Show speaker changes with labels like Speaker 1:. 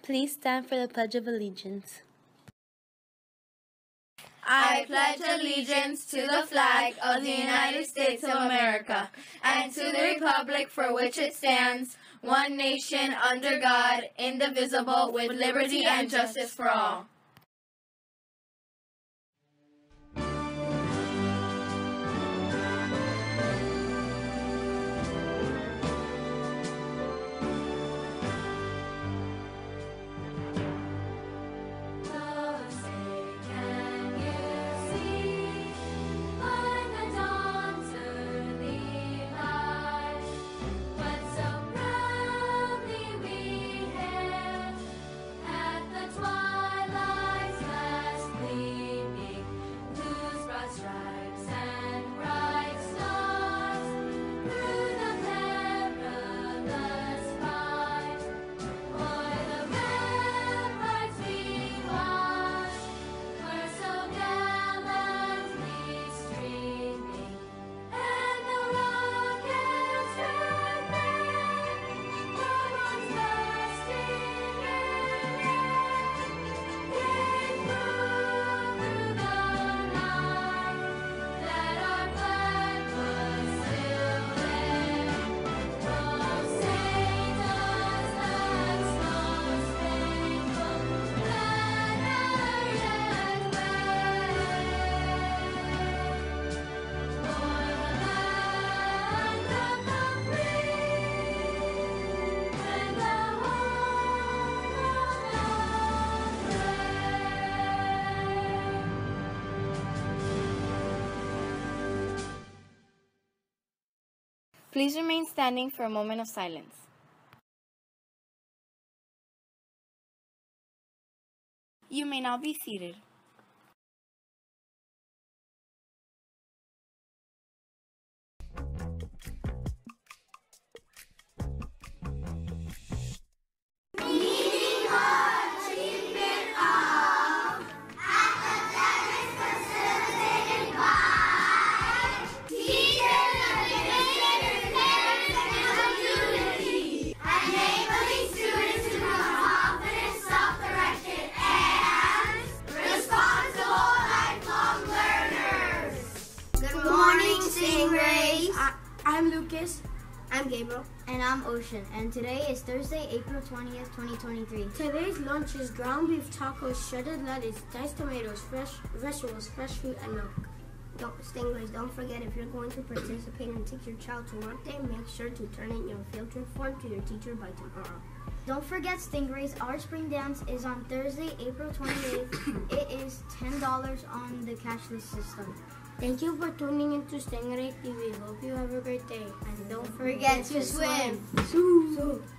Speaker 1: Please stand for the Pledge of Allegiance.
Speaker 2: I pledge allegiance to the flag of the United States of America and to the republic for which it stands, one nation under God, indivisible, with liberty and justice for all.
Speaker 3: Please remain standing for a moment of silence. You may now be seated.
Speaker 4: I'm Lucas.
Speaker 5: I'm Gabriel.
Speaker 6: And I'm Ocean. And today is Thursday, April 20th, 2023.
Speaker 4: Today's lunch is ground beef tacos, shredded lettuce, diced tomatoes, fresh vegetables, fresh fruit, and milk.
Speaker 5: Stingrays, don't forget, if you're going to participate and take your child to work day, make sure to turn in your field trip form to your teacher by tomorrow.
Speaker 6: Don't forget, Stingrays, our spring dance is on Thursday, April 28th. It is $10 on the cashless system.
Speaker 4: Thank you for tuning into Stingray TV. Hope you have a great day.
Speaker 6: And don't forget to swim.
Speaker 4: Swim.